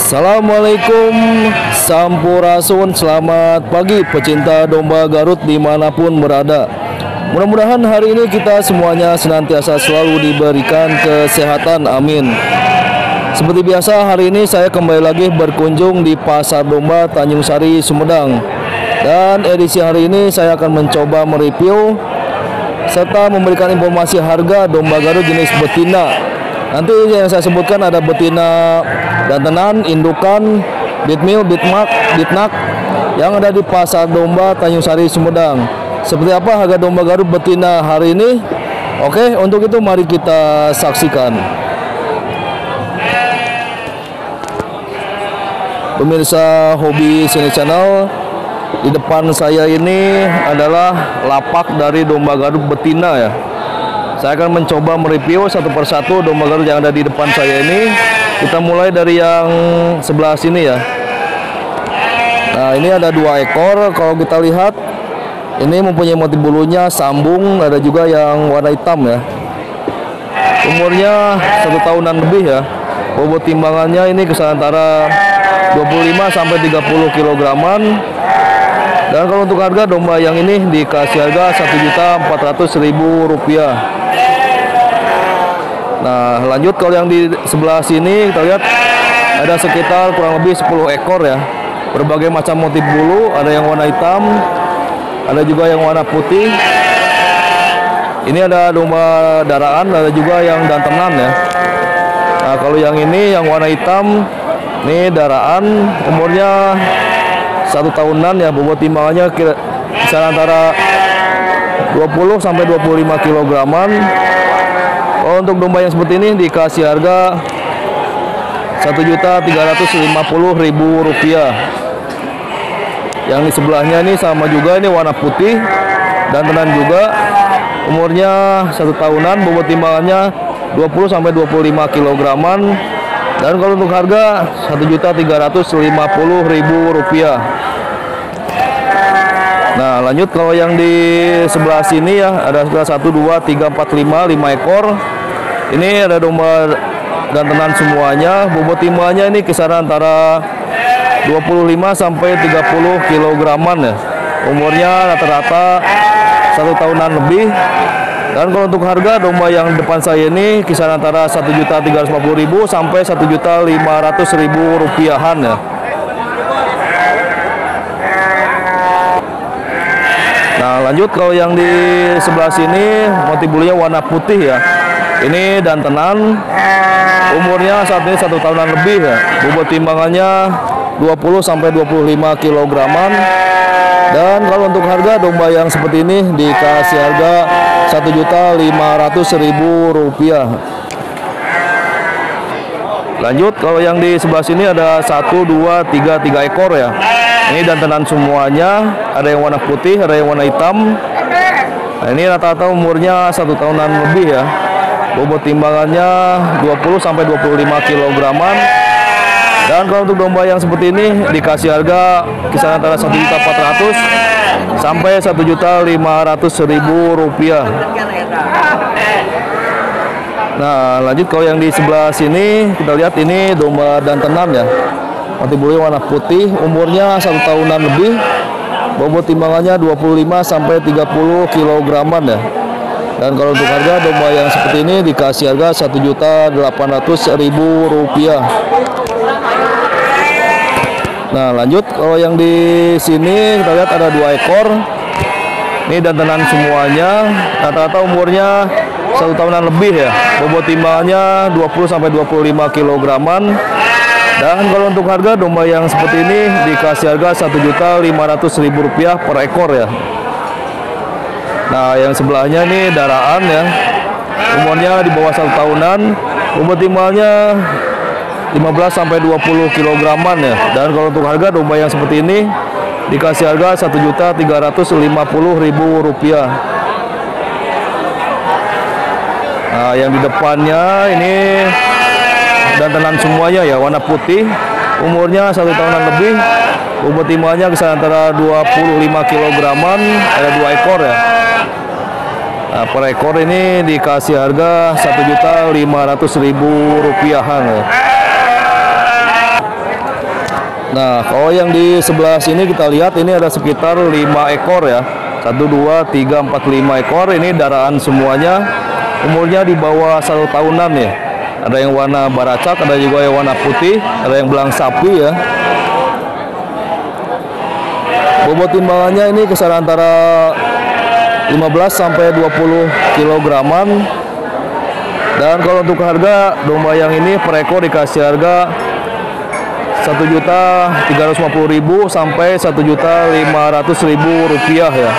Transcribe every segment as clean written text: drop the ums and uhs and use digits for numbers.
Assalamualaikum, Sampurasun. Selamat pagi pecinta domba Garut dimanapun berada. Mudah-mudahan hari ini kita semuanya senantiasa selalu diberikan kesehatan, amin. Seperti biasa, hari ini saya kembali lagi berkunjung di Pasar Domba Tanjung Sari, Sumedang. Dan edisi hari ini saya akan mencoba mereview serta memberikan informasi harga domba Garut jenis betina. Nanti yang saya sebutkan ada betina jantanan, indukan, bitmil, bitmak, bitnak yang ada di Pasar Domba Tanjung Sari, Sumedang. Seperti apa harga domba Garut betina hari ini? Oke, untuk itu mari kita saksikan. Pemirsa Hobi Seni Channel, di depan saya ini adalah lapak dari domba Garut betina ya. Saya akan mencoba mereview satu persatu domba Garut yang ada di depan saya ini. Kita mulai dari yang sebelah sini ya. Nah, ini ada 2 ekor. Kalau kita lihat, ini mempunyai motif bulunya sambung, ada juga yang warna hitam ya. Umurnya 1 tahunan lebih ya. Bobot timbangannya ini kisaran antara 25 sampai 30 kilograman. Dan kalau untuk harga domba yang ini dikasih harga Rp1.400.000. Nah, lanjut kalau yang di sebelah sini kita lihat ada sekitar kurang lebih 10 ekor ya. Berbagai macam motif bulu, ada yang warna hitam, ada juga yang warna putih. Ini ada domba daraan, ada juga yang jantanan ya. Nah, kalau yang ini yang warna hitam, ini daraan, umurnya 1 tahunan ya. Bobot timbangannya kisaran antara 20 sampai 25 kilograman. Oh, untuk domba yang seperti ini dikasih harga Rp1.350.000. Yang di sebelahnya ini sama juga, ini warna putih dan jantanan juga, umurnya 1 tahunan, bobot timbangannya 20 sampai 25 kilograman. Dan kalau untuk harga Rp1.350.000. Nah, lanjut kalau yang di sebelah sini ya, ada 1, 2, 3, 4, 5 ekor. Ini ada domba jantanan semuanya. Bobot timbangannya ini kisaran antara 25 sampai 30 kilograman ya. Umurnya rata-rata 1 tahunan lebih. Dan kalau untuk harga domba yang depan saya ini kisaran antara Rp1.350.000 sampai Rp1.500.000 ya. Nah, lanjut kalau yang di sebelah sini motif bulunya warna putih ya. Ini jantanan, umurnya saat ini 1 tahunan lebih ya. Bobot timbangannya 20 sampai 25 kilograman. Dan kalau untuk harga domba yang seperti ini dikasih harga Rp1.500.000. Lanjut kalau yang di sebelah sini ada 1, 2, 3 ekor ya. Ini jantanan semuanya, ada yang warna putih, ada yang warna hitam. Nah, ini rata-rata umurnya 1 tahunan lebih ya. Bobot timbangannya 20 sampai 25 kilograman. Dan kalau untuk domba yang seperti ini dikasih harga kisaran antara Rp1.400.000 sampai Rp1.500.000. Nah, lanjut kalau yang di sebelah sini kita lihat ini domba jantanan ya. Motif bulunya warna putih, umurnya 1 tahunan lebih. Bobot timbangannya 25 sampai 30 kilograman ya. Dan kalau untuk harga domba yang seperti ini dikasih harga Rp1.800.000. Nah, lanjut kalau yang di sini kita lihat ada 2 ekor. Ini jantanan semuanya, rata-rata umurnya 1 tahunan lebih ya. Bobot timbangannya 20 sampai 25 kilograman. Dan kalau untuk harga domba yang seperti ini dikasih harga Rp1.500.000 per ekor ya. Nah, yang sebelahnya ini daraan ya. Umurnya di bawah 1 tahunan. Bobot timbangannya 15 sampai 20 kilograman ya. Dan kalau untuk harga domba yang seperti ini dikasih harga Rp1.350.000. Nah, yang di depannya ini jantanan semuanya ya, warna putih, umurnya 1 tahunan lebih. Bobot timbangannya kisaran antara 25 kilograman, ada 2 ekor ya. Nah, per ekor ini dikasih harga Rp1.500.000 ya. Nah, kalau yang di sebelah sini kita lihat ini ada sekitar 5 ekor ya. 1, 2, 3, 4, 5 ekor. Ini daraan semuanya. Umurnya di bawah 1 tahunan ya. Ada yang warna baracak, ada juga yang warna putih, ada yang belang sapi ya. Bobot timbangannya ini kisaran antara 15 sampai 20 kilograman. Dan kalau untuk harga domba yang ini per ekor dikasih harga 1.350.000 sampai 1.500.000 rupiah ya.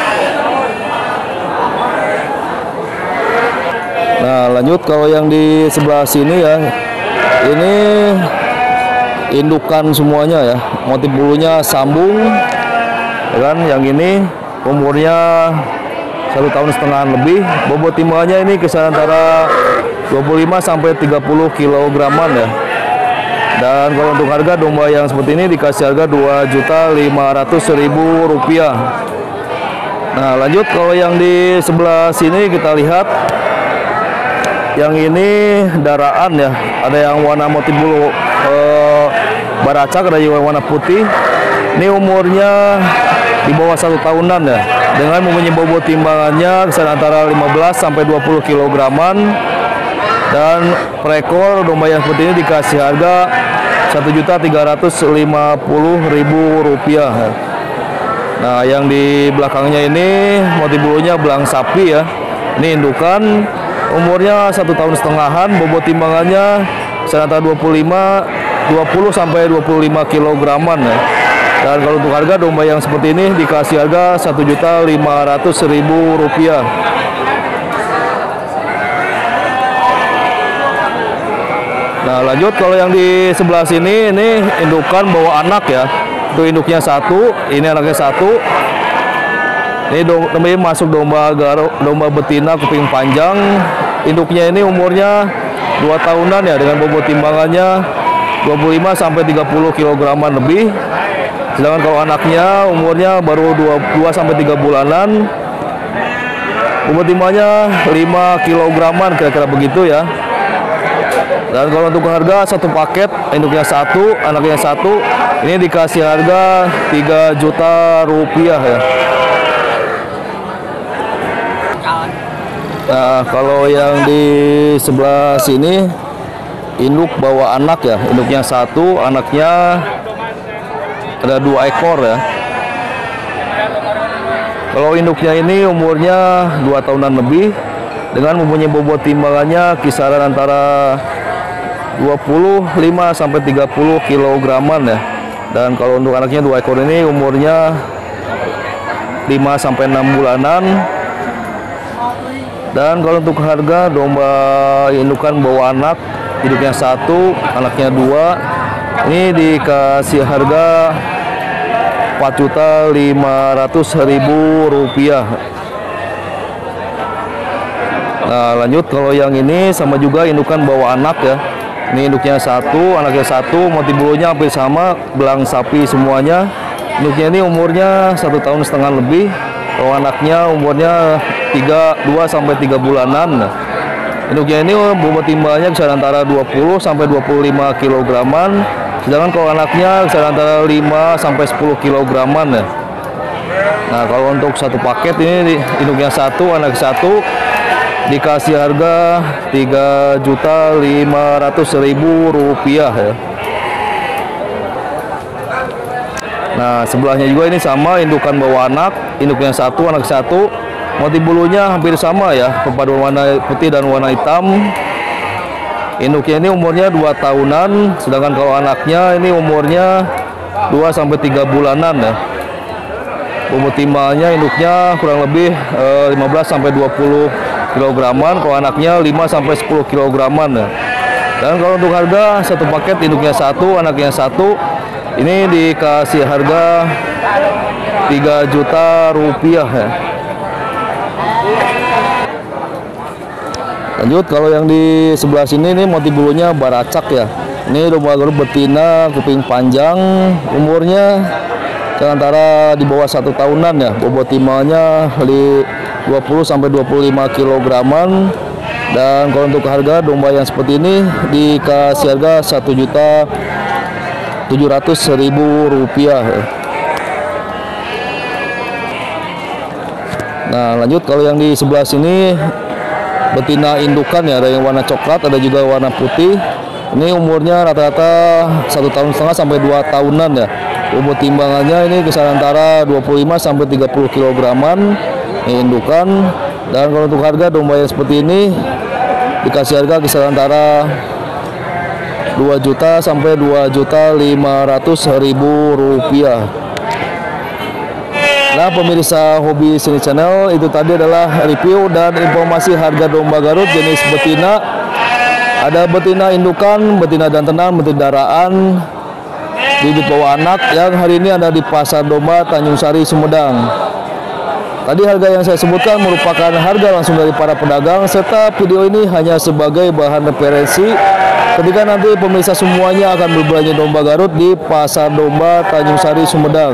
Nah, lanjut kalau yang di sebelah sini ya, ini indukan semuanya ya, motif bulunya sambung ya kan. Yang ini umurnya 1,5 tahun lebih. Bobot timbangannya ini kisaran antara 25 sampai 30 kilograman ya. Dan kalau untuk harga domba yang seperti ini dikasih harga 2.500.000 rupiah. Nah, lanjut kalau yang di sebelah sini kita lihat, yang ini daraan ya, ada yang warna motif bulu baracak, ada juga warna putih. Ini umurnya di bawah 1 tahunan ya, dengan mempunyai bobot timbangannya kisaran antara 15 sampai 20 kilograman. Dan per ekor domba yang seperti ini dikasih harga 1.350.000 rupiah. Nah, yang di belakangnya ini motif bulunya belang sapi ya. Ini indukan, umurnya 1,5 tahun, bobot timbangannya antara 20 sampai 25 kilograman ya. Dan kalau untuk harga domba yang seperti ini dikasih harga 1.500.000 rupiah. Nah, lanjut kalau yang di sebelah sini ini indukan bawa anak ya. Itu induknya 1, ini anaknya 1. Ini masuk domba garut, domba betina kuping panjang. Induknya ini umurnya 2 tahunan ya, dengan bobot timbangannya 25 sampai 30 kilograman lebih. Sedangkan kalau anaknya umurnya baru 2 sampai 3 bulanan. Bobot timbangannya 5 kilograman kira-kira begitu ya. Dan kalau untuk harga satu paket, induknya 1, anaknya 1, ini dikasih harga 3 juta rupiah ya. Nah, kalau yang di sebelah sini induk bawa anak ya, induknya 1, anaknya ada 2 ekor ya. Kalau induknya ini umurnya 2 tahunan lebih, dengan mempunyai bobot timbangannya kisaran antara 25 sampai 30 kilograman ya. Dan kalau untuk anaknya 2 ekor ini umurnya 5 sampai 6 bulanan. Dan kalau untuk harga domba indukan bawa anak, induknya 1, anaknya 2, ini dikasih harga 4.500.000 rupiah. Nah, lanjut kalau yang ini sama juga indukan bawa anak ya. Ini induknya 1, anaknya 1, motif bulunya hampir sama, belang sapi semuanya. Induknya ini umurnya 1,5 tahun lebih. Kalau anaknya umurnya 2 sampai 3 bulanan. Induknya ini bobot timbangannya kisaran antara 20 sampai 25 kilograman. Sedangkan kalau anaknya kisaran antara 5 sampai 10 kilograman ya. Nah, kalau untuk satu paket ini induknya 1, anak 1, dikasih harga 3.500.000 rupiah ya. Nah, sebelahnya juga ini sama, indukan bawa anak, induknya 1, anak 1. Motif bulunya hampir sama ya, perpaduan warna putih dan warna hitam. Induknya ini umurnya 2 tahunan, sedangkan kalau anaknya ini umurnya 2 sampai 3 bulanan ya. Bobot timbangannya induknya kurang lebih 15 sampai 20 kilograman, kalau anaknya 5 sampai 10 kilograman ya. Dan kalau untuk harga satu paket induknya 1, anaknya 1, ini dikasih harga 3 juta rupiah ya. Lanjut kalau yang di sebelah sini ini motif bulunya baracak ya. Ini domba garut betina kuping panjang, umurnya antara di bawah 1 tahunan ya. Bobot timbangannya 20 sampai 25 kilograman. Dan kalau untuk harga domba yang seperti ini dikasih harga 1.500.000 Rp700.000. Nah, lanjut kalau yang di sebelah sini betina indukan ya, ada yang warna coklat, ada juga warna putih. Ini umurnya rata-rata 1,5 tahun sampai 2 tahunan ya. Bobot timbangannya ini kisaran antara 25 sampai 30 kg-an. Ini indukan. Dan kalau untuk harga domba yang seperti ini dikasih harga kisaran antara 2 juta sampai 2.500.000 rupiah. Nah, pemirsa Hobi Seni Channel, itu tadi adalah review dan informasi harga domba Garut jenis betina. Ada betina indukan, betina jantanan, betina daraan, bibit bawa anak yang hari ini ada di Pasar Domba Tanjung Sari, Sumedang. Tadi harga yang saya sebutkan merupakan harga langsung dari para pedagang, serta video ini hanya sebagai bahan referensi ketika nanti pemirsa semuanya akan berbelanja domba Garut di Pasar Domba Tanjung Sari, Sumedang.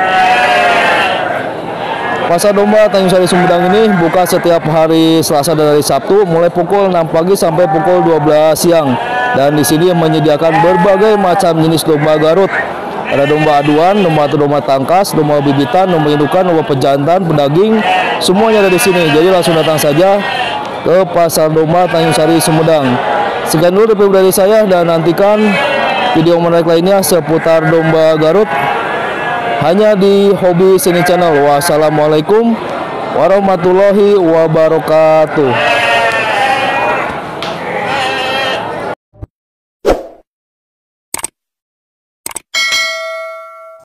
Pasar Domba Tanjung Sari, Sumedang ini buka setiap hari Selasa dan hari Sabtu mulai pukul 6 pagi sampai pukul 12 siang. Dan di sini menyediakan berbagai macam jenis domba Garut. Ada domba aduan, domba tangkas, domba bibitan, domba indukan, domba pejantan, pedaging, semuanya ada di sini. Jadi langsung datang saja ke Pasar Domba Tanjung Sari, Sumedang. Sekian dulu review dari saya dan nantikan video menarik lainnya seputar domba Garut hanya di Hobi Seni Channel. Wassalamualaikum warahmatullahi wabarakatuh.